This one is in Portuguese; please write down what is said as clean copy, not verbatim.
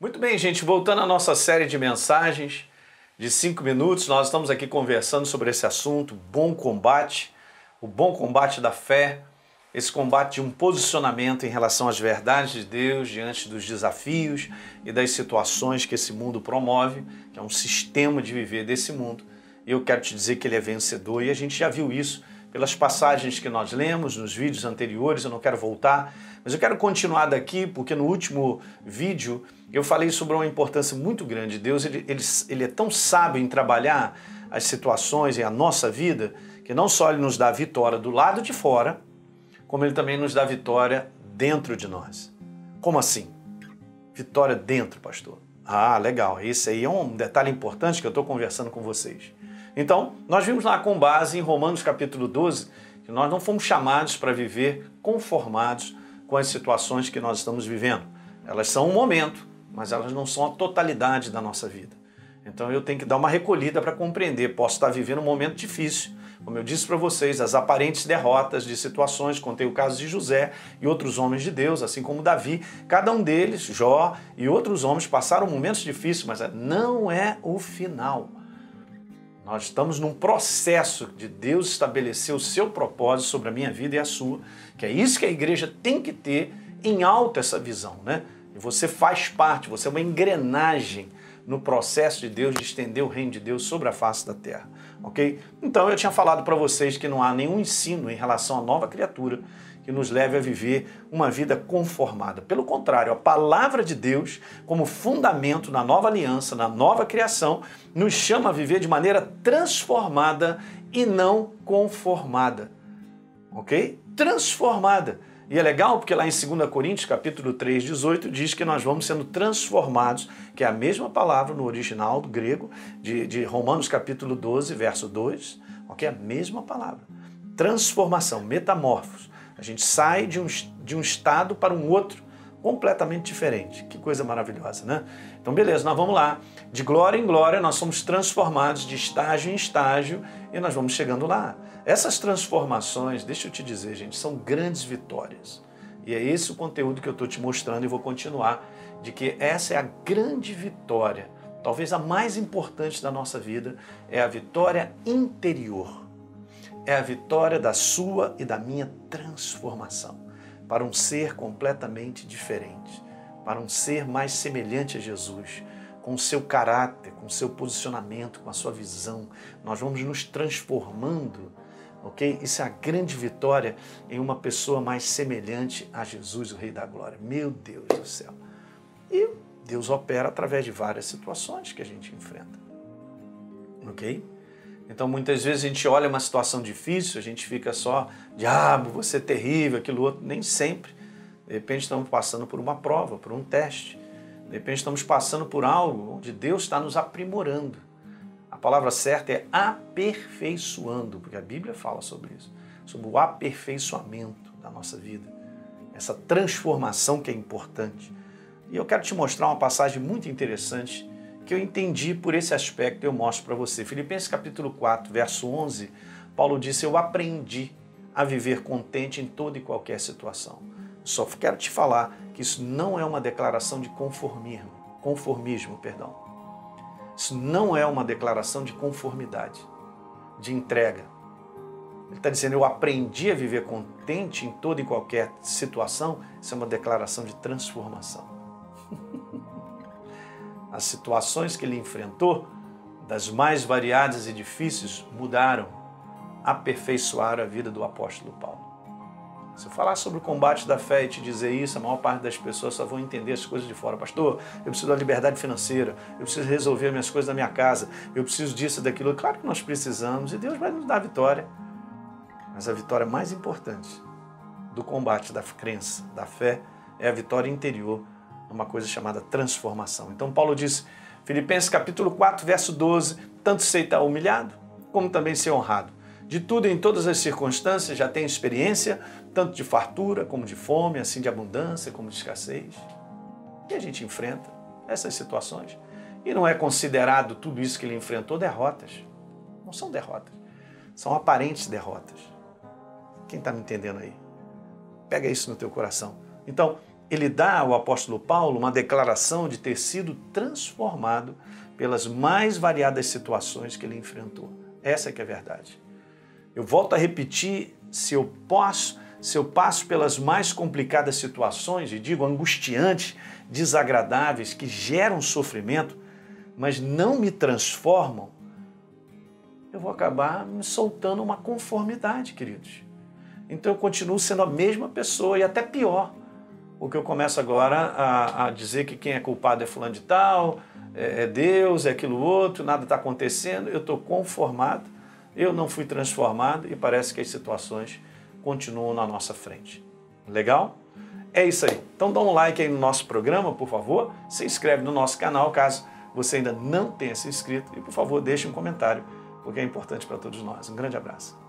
Muito bem, gente, voltando à nossa série de mensagens de 5 minutos, nós estamos aqui conversando sobre esse assunto, bom combate, o bom combate da fé, esse combate de um posicionamento em relação às verdades de Deus diante dos desafios e das situações que esse mundo promove, que é um sistema de viver desse mundo. E eu quero te dizer que ele é vencedor e a gente já viu isso pelas passagens que nós lemos nos vídeos anteriores, eu não quero voltar, mas eu quero continuar daqui porque no último vídeo eu falei sobre uma importância muito grande. Deus ele é tão sábio em trabalhar as situações e a nossa vida, que não só ele nos dá a vitória do lado de fora, como ele também nos dá vitória dentro de nós. Como assim? Vitória dentro, pastor. Ah, legal. Esse aí é um detalhe importante que eu estou conversando com vocês. Então, nós vimos lá com base em Romanos capítulo 12, que nós não fomos chamados para viver conformados com as situações que nós estamos vivendo. Elas são um momento, mas elas não são a totalidade da nossa vida. Então eu tenho que dar uma recolhida para compreender. Posso estar vivendo um momento difícil. Como eu disse para vocês, as aparentes derrotas de situações, contei o caso de José e outros homens de Deus, assim como Davi, cada um deles, Jó e outros homens passaram momentos difíceis, mas não é o final. Nós estamos num processo de Deus estabelecer o seu propósito sobre a minha vida e a sua, que é isso que a igreja tem que ter em alta essa visão, né? E você faz parte, você é uma engrenagem no processo de Deus de estender o reino de Deus sobre a face da terra, ok? Então eu tinha falado para vocês que não há nenhum ensino em relação à nova criatura que nos leve a viver uma vida conformada. Pelo contrário, a palavra de Deus, como fundamento na nova aliança, na nova criação, nos chama a viver de maneira transformada e não conformada, ok? Transformada. E é legal porque lá em 2 Coríntios, capítulo 3, 18, diz que nós vamos sendo transformados, que é a mesma palavra no original do grego, de Romanos capítulo 12, verso 2, ok? A mesma palavra. Transformação, metamorfos. A gente sai de um estado para um outro completamente diferente. Que coisa maravilhosa, né? Então, beleza, nós vamos lá. De glória em glória, nós somos transformados de estágio em estágio e nós vamos chegando lá. Essas transformações, deixa eu te dizer, gente, são grandes vitórias. E é esse o conteúdo que eu estou te mostrando e vou continuar, de que essa é a grande vitória, talvez a mais importante da nossa vida, é a vitória interior. É a vitória da sua e da minha transformação para um ser completamente diferente, para um ser mais semelhante a Jesus, com o seu caráter, com o seu posicionamento, com a sua visão. Nós vamos nos transformando, ok? Isso é a grande vitória em uma pessoa mais semelhante a Jesus, o Rei da Glória. Meu Deus do céu! E Deus opera através de várias situações que a gente enfrenta, ok? Então, muitas vezes a gente olha uma situação difícil, a gente fica só, diabo, você é terrível, aquilo outro. Nem sempre. De repente estamos passando por uma prova, por um teste. De repente estamos passando por algo onde Deus está nos aprimorando. A palavra certa é aperfeiçoando, porque a Bíblia fala sobre isso, sobre o aperfeiçoamento da nossa vida, essa transformação que é importante. E eu quero te mostrar uma passagem muito interessante que eu entendi por esse aspecto, eu mostro para você. Filipenses capítulo 4, verso 11, Paulo disse, eu aprendi a viver contente em toda e qualquer situação. Só quero te falar que isso não é uma declaração de conformismo. Isso não é uma declaração de conformidade, de entrega. Ele está dizendo, eu aprendi a viver contente em toda e qualquer situação. Isso é uma declaração de transformação. As situações que ele enfrentou, das mais variadas e difíceis, mudaram, aperfeiçoaram a vida do apóstolo Paulo. Se eu falar sobre o combate da fé e te dizer isso, a maior parte das pessoas só vão entender as coisas de fora. Pastor, eu preciso da liberdade financeira, eu preciso resolver minhas coisas da minha casa, eu preciso disso, daquilo. Claro que nós precisamos e Deus vai nos dar a vitória. Mas a vitória mais importante do combate da crença, da fé, é a vitória interior, uma coisa chamada transformação. Então Paulo diz, Filipenses capítulo 4, verso 12, tanto sei estar humilhado, como também ser honrado. De tudo e em todas as circunstâncias já tenho experiência, tanto de fartura como de fome, assim de abundância como de escassez. E a gente enfrenta essas situações. E não é considerado tudo isso que ele enfrentou derrotas. Não são derrotas, são aparentes derrotas. Quem está me entendendo aí? Pega isso no teu coração. Então, ele dá ao apóstolo Paulo uma declaração de ter sido transformado pelas mais variadas situações que ele enfrentou. Essa é que é a verdade. Eu volto a repetir, se eu passo pelas mais complicadas situações, e digo angustiantes, desagradáveis, que geram sofrimento, mas não me transformam, eu vou acabar me soltando uma conformidade, queridos. Então eu continuo sendo a mesma pessoa e até pior, porque eu começo agora a dizer que quem é culpado é fulano de tal, é Deus, é aquilo outro, nada está acontecendo, eu estou conformado, eu não fui transformado e parece que as situações continuam na nossa frente. Legal? É isso aí. Então dá um like aí no nosso programa, por favor, se inscreve no nosso canal, caso você ainda não tenha se inscrito, e por favor deixe um comentário, porque é importante para todos nós. Um grande abraço.